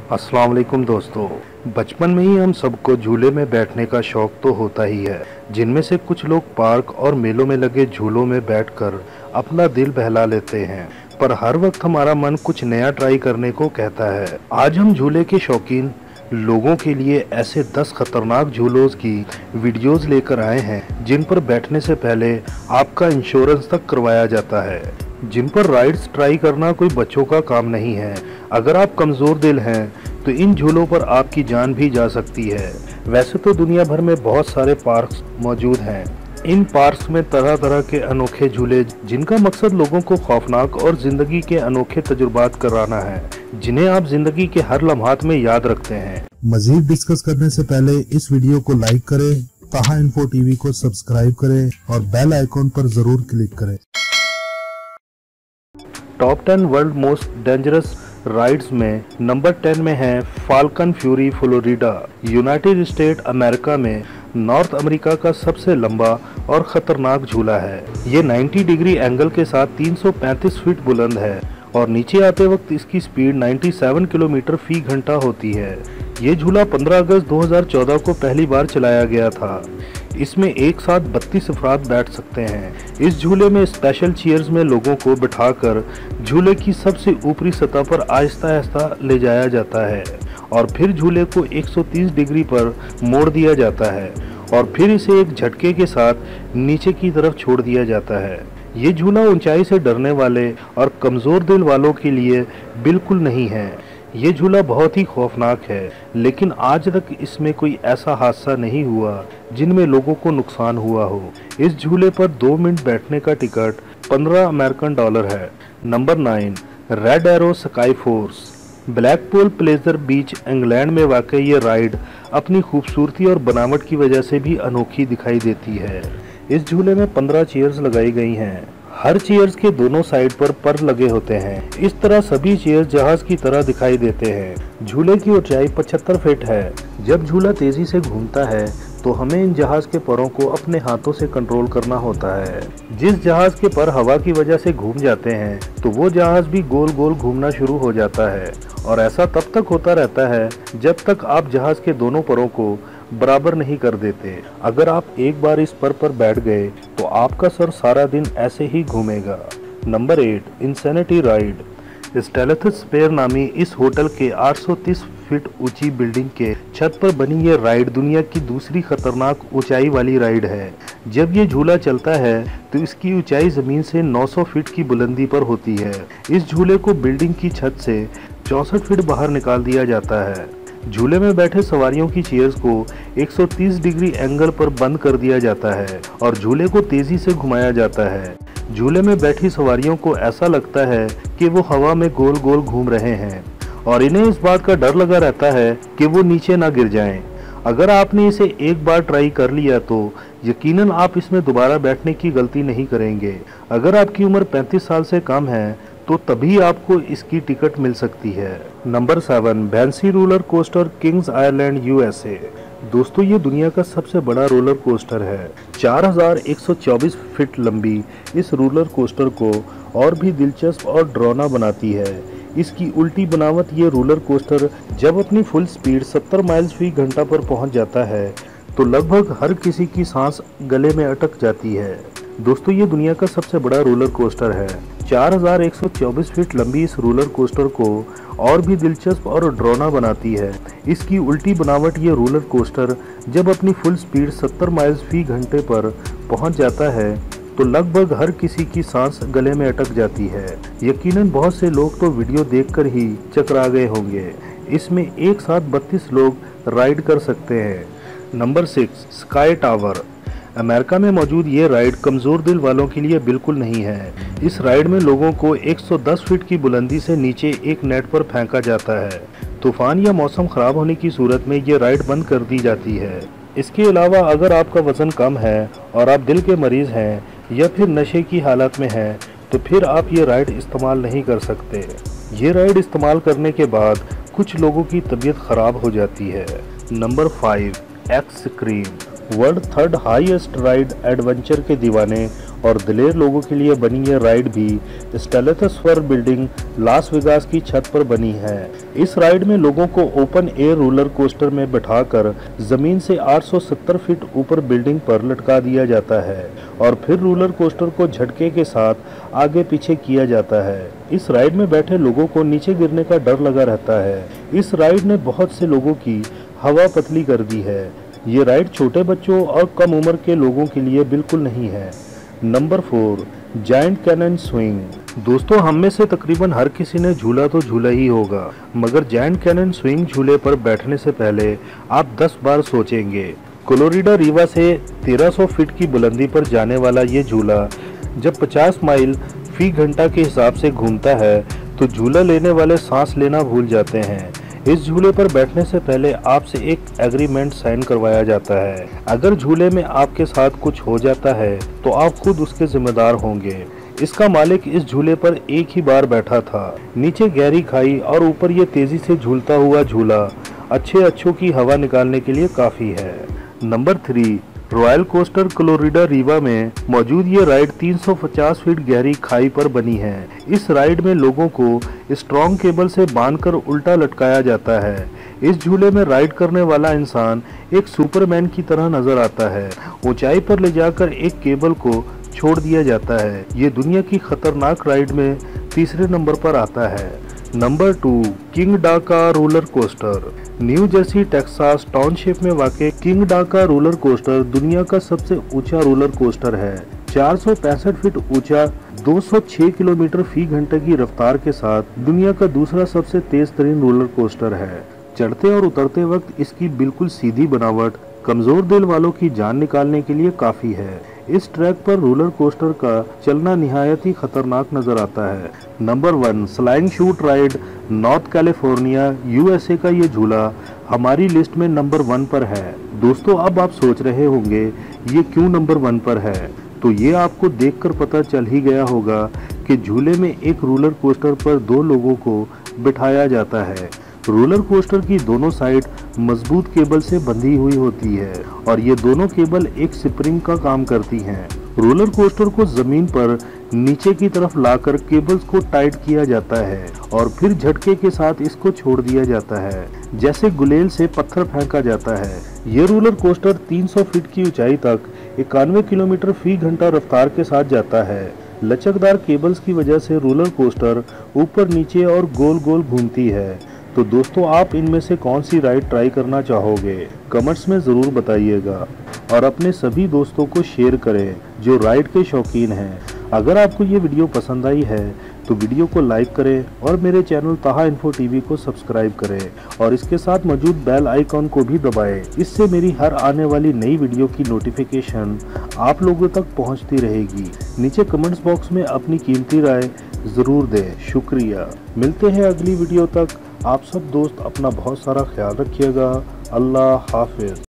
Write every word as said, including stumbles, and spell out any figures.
अस्सलाम वालेकुम दोस्तों। बचपन में ही हम सबको झूले में बैठने का शौक तो होता ही है, जिनमें से कुछ लोग पार्क और मेलों में लगे झूलों में बैठकर अपना दिल बहला लेते हैं, पर हर वक्त हमारा मन कुछ नया ट्राई करने को कहता है। आज हम झूले के शौकीन लोगों के लिए ऐसे दस खतरनाक झूलों की वीडियोस लेकर आए हैं जिन पर बैठने से पहले आपका इंश्योरेंस तक करवाया जाता है, जिन पर राइड्स ट्राई करना कोई बच्चों का काम नहीं है। अगर आप कमज़ोर दिल हैं तो इन झूलों पर आपकी जान भी जा सकती है। वैसे तो दुनिया भर में बहुत सारे पार्क्स मौजूद हैं। इन पार्क्स में तरह तरह के अनोखे झूले जिनका मकसद लोगों को खौफनाक और ज़िंदगी के अनोखे तजुर्बात कराना है, जिन्हें आप ज़िंदगी के हर लम्हात में याद रखते हैं। मजीद डिस्कस करने से पहले इस वीडियो को लाइक करें, ताहा इन्फो टीवी को सब्सक्राइब करें और बेल आइकॉन पर जरूर क्लिक करें। Top ten world most dangerous rides में नंबर टेन में है falcon fury Florida, united state America में नॉर्थ अमेरिका का सबसे लंबा और ख़तरनाक झूला है। ये नब्बे डिग्री एंगल के साथ तीन सौ पैंतीस फीट बुलंद है और नीचे आते वक्त इसकी स्पीड सत्तानवे किलोमीटर फी घंटा होती है। ये झूला पंद्रह अगस्त दो हज़ार चौदह को पहली बार चलाया गया था। इसमें एक साथ बत्तीस अफराद बैठ सकते हैं। इस झूले में स्पेशल चेयर्स में लोगों को बिठाकर झूले की सबसे ऊपरी सतह पर आहिस्ता आहिस्ता ले जाया जाता है और फिर झूले को एक सौ तीस डिग्री पर मोड़ दिया जाता है और फिर इसे एक झटके के साथ नीचे की तरफ छोड़ दिया जाता है। ये झूला ऊंचाई से डरने वाले और कमज़ोर दिल वालों के लिए बिल्कुल नहीं है। ये झूला बहुत ही खौफनाक है, लेकिन आज तक इसमें कोई ऐसा हादसा नहीं हुआ जिनमें लोगों को नुकसान हुआ हो। इस झूले पर दो मिनट बैठने का टिकट पंद्रह अमेरिकन डॉलर है। Number nine, red arrow sky force, Blackpool pleasure beach England में वाक़ ये राइड अपनी खूबसूरती और बनावट की वजह से भी अनोखी दिखाई देती है। इस झूले में पंद्रह चेयर्स लगाई गई हैं। हर चेयर्स के दोनों साइड पर पर लगे होते हैं। इस तरह सभी चेयर्स जहाज की तरह दिखाई देते हैं। झूले की ऊंचाई पचहत्तर फीट है। जब झूला तेजी से घूमता है तो हमें इन जहाज के परों को अपने हाथों से कंट्रोल करना होता है। जिस जहाज के पर हवा की वजह से घूम जाते हैं तो वो जहाज भी गोल गोल घूमना शुरू हो जाता है और ऐसा तब तक होता रहता है जब तक आप जहाज के दोनों परों को बराबर नहीं कर देते। अगर आप एक बार इस पर पर बैठ गए तो आपका सर सारा दिन ऐसे ही घूमेगा। Number eight, insanity ride, Stratosphere नामी इस होटल के आठ सौ तीस फीट ऊंची बिल्डिंग के छत पर बनी ये राइड दुनिया की दूसरी खतरनाक ऊंचाई वाली राइड है। जब ये झूला चलता है तो इसकी ऊंचाई जमीन से नौ सौ फीट की बुलंदी पर होती है। इस झूले को बिल्डिंग की छत से चौसठ फीट बाहर निकाल दिया जाता है। झूले में बैठे सवारियों की चेयर्स को एक सौ तीस डिग्री एंगल पर बंद कर दिया जाता है और झूले को तेजी से घुमाया जाता है। झूले में बैठी सवारियों को ऐसा लगता है कि वो हवा में गोल गोल घूम रहे हैं और इन्हें इस बात का डर लगा रहता है कि वो नीचे ना गिर जाएं। अगर आपने इसे एक बार ट्राई कर लिया तो यकीनन आप इसमें दोबारा बैठने की गलती नहीं करेंगे। अगर आपकी उम्र पैंतीस साल से कम है तो तभी आपको इसकी टिकट मिल सकती है। नंबर सेवन, भैंसी roller coaster, kings Ireland, USA. दोस्तों, ये दुनिया का सबसे बड़ा रोलर कोस्टर है। चार हज़ार एक सौ चौबीस फीट लंबी इस रोलर कोस्टर को और भी दिलचस्प और डरावना बनाती है। इसकी उल्टी बनावट ये रोलर कोस्टर जब अपनी फुल स्पीड सत्तर माइल्स फी घंटा पर पहुंच जाता है तो लगभग हर किसी की सांस गले में अटक जाती है। दोस्तों, ये दुनिया का सबसे बड़ा रोलर कोस्टर है। चार हज़ार एक सौ चौबीस फीट लंबी इस रोलर कोस्टर को और भी दिलचस्प और डरावना बनाती है। इसकी उल्टी बनावट ये रोलर कोस्टर जब अपनी फुल स्पीड सत्तर माइल्स फी घंटे पर पहुंच जाता है तो लगभग हर किसी की सांस गले में अटक जाती है। यकीनन बहुत से लोग तो वीडियो देखकर ही चकरा गए होंगे। इसमें एक साथ बत्तीस लोग राइड कर सकते हैं। Number six, sky tower, America में मौजूद ये राइड कमज़ोर दिल वालों के लिए बिल्कुल नहीं है। इस राइड में लोगों को एक सौ दस फीट की बुलंदी से नीचे एक नेट पर फेंका जाता है। तूफान या मौसम ख़राब होने की सूरत में ये राइड बंद कर दी जाती है। इसके अलावा अगर आपका वज़न कम है और आप दिल के मरीज़ हैं या फिर नशे की हालत में हैं तो फिर आप ये राइड इस्तेमाल नहीं कर सकते। ये राइड इस्तेमाल करने के बाद कुछ लोगों की तबीयत ख़राब हो जाती है। Number five, extreme, world third highest ride adventure के दीवाने और दिलेर लोगों के लिए बनी यह राइड भी स्टेलथोस्फीयर बिल्डिंग लास वेगास की छत पर बनी है। इस राइड में लोगों को ओपन एयर रोलर कोस्टर में बिठाकर जमीन से आठ सौ सत्तर फीट ऊपर बिल्डिंग पर लटका दिया जाता है और फिर रोलर कोस्टर को झटके के साथ आगे पीछे किया जाता है। इस राइड में बैठे लोगों को नीचे गिरने का डर लगा रहता है। इस राइड ने बहुत से लोगों की हवा पतली कर दी है। ये राइड छोटे बच्चों और कम उम्र के लोगों के लिए बिल्कुल नहीं है। Number four, giant canyon swing. दोस्तों, हम में से तकरीबन हर किसी ने झूला तो झूला ही होगा, मगर जायंट कैनन स्विंग झूले पर बैठने से पहले आप दस बार सोचेंगे। कोलोराडो रीवा से तेरह सौ फीट की बुलंदी पर जाने वाला ये झूला जब पचास माइल फी घंटा के हिसाब से घूमता है तो झूला लेने वाले सांस लेना भूल जाते हैं। इस झूले पर बैठने से पहले आपसे एक एग्रीमेंट साइन करवाया जाता है। अगर झूले में आपके साथ कुछ हो जाता है तो आप खुद उसके जिम्मेदार होंगे। इसका मालिक इस झूले पर एक ही बार बैठा था। नीचे गहरी खाई और ऊपर ये तेजी से झूलता हुआ झूला अच्छे अच्छों की हवा निकालने के लिए काफी है। Number three, royal coaster Colorado रीवा में मौजूद ये राइड तीन सौ पचास फीट गहरी खाई पर बनी है। इस राइड में लोगों को स्ट्रॉन्ग केबल से बांधकर उल्टा लटकाया जाता है। इस झूले में राइड करने वाला इंसान एक सुपरमैन की तरह नजर आता है। ऊंचाई पर ले जाकर एक केबल को छोड़ दिया जाता है। ये दुनिया की खतरनाक राइड में तीसरे नंबर पर आता है। Number two, Kingda Ka roller coaster. New Jersey Texas township में वाक़ किंग डाका रोलर कोस्टर दुनिया का सबसे ऊंचा रोलर कोस्टर है। चार सौ पैंसठ फीट ऊंचा, दो सौ छह किलोमीटर फी घंटे की रफ्तार के साथ दुनिया का दूसरा सबसे तेज तरीन रोलर कोस्टर है। चढ़ते और उतरते वक्त इसकी बिल्कुल सीधी बनावट कमजोर दिल वालों की जान निकालने के लिए काफी है। इस ट्रैक पर रोलर कोस्टर का चलना निहायत ही खतरनाक नजर आता है। Number one, slingshot ride north California USA का ये झूला हमारी लिस्ट में नंबर वन पर है। दोस्तों, अब आप सोच रहे होंगे ये क्यों नंबर वन पर है, तो ये आपको देखकर पता चल ही गया होगा कि झूले में एक रोलर कोस्टर पर दो लोगों को बिठाया जाता है। रोलर कोस्टर की दोनों साइड मजबूत केबल से बंधी हुई होती है और ये दोनों केबल एक स्प्रिंग का काम करती हैं। रोलर कोस्टर को जमीन पर नीचे की तरफ लाकर केबल्स को टाइट किया जाता है और फिर झटके के साथ इसको छोड़ दिया जाता है, जैसे गुलेल से पत्थर फेंका जाता है। ये रोलर कोस्टर तीन सौ फीट की ऊंचाई तक इक्यानवे किलोमीटर फी घंटा रफ्तार के साथ जाता है। लचकदार केबल्स की वजह से रोलर कोस्टर ऊपर नीचे और गोल गोल घूमती है। तो दोस्तों, आप इनमें से कौन सी राइड ट्राई करना चाहोगे, कमेंट्स में ज़रूर बताइएगा और अपने सभी दोस्तों को शेयर करें जो राइड के शौकीन हैं। अगर आपको ये वीडियो पसंद आई है तो वीडियो को लाइक करें और मेरे चैनल ताहा इन्फो टीवी को सब्सक्राइब करें और इसके साथ मौजूद बेल आइकॉन को भी दबाएं। इससे मेरी हर आने वाली नई वीडियो की नोटिफिकेशन आप लोगों तक पहुंचती रहेगी। नीचे कमेंट्स बॉक्स में अपनी कीमती राय ज़रूर दें। शुक्रिया। मिलते हैं अगली वीडियो तक। आप सब दोस्त अपना बहुत सारा ख्याल रखिएगा। अल्लाह हाफिज।